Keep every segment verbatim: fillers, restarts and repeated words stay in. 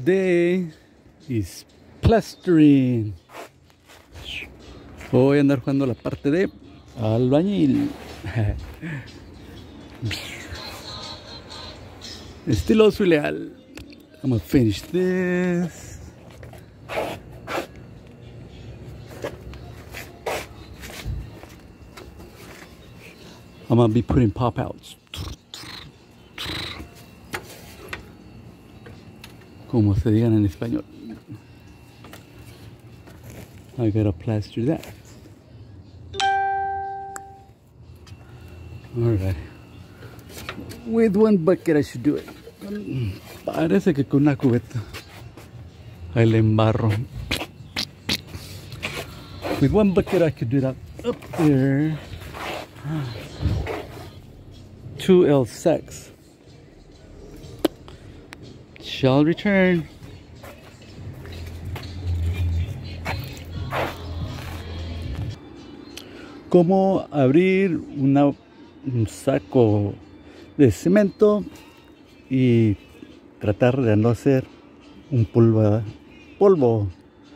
Today is plastering. Voy a andar jugando la parte de albañil. Estiloso y leal. I'm gonna finish this. I'm gonna be putting pop outs. Como se digan en español. I gotta plaster that. Alright. With one bucket I should do it. Parece que con una cubeta ahí le embarro. With one bucket I could do that up there. Two L six. Shall return. Cómo abrir una, un saco de cemento y tratar de no hacer un polvo, polvo.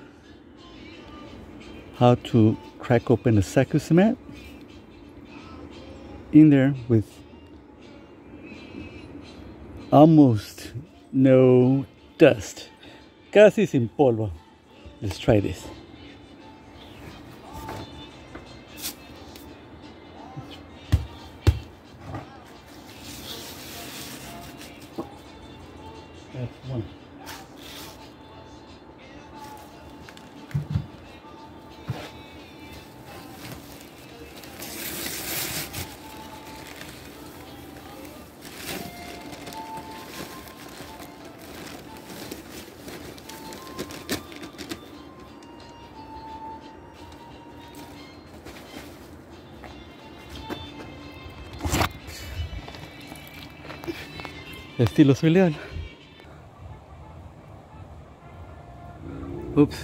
How to crack open a sack of cement in there with almost no dust. Casi sin polvo. Let's try this. That's one. Estilo soy leal. Oops.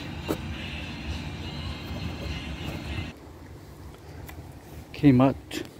Came out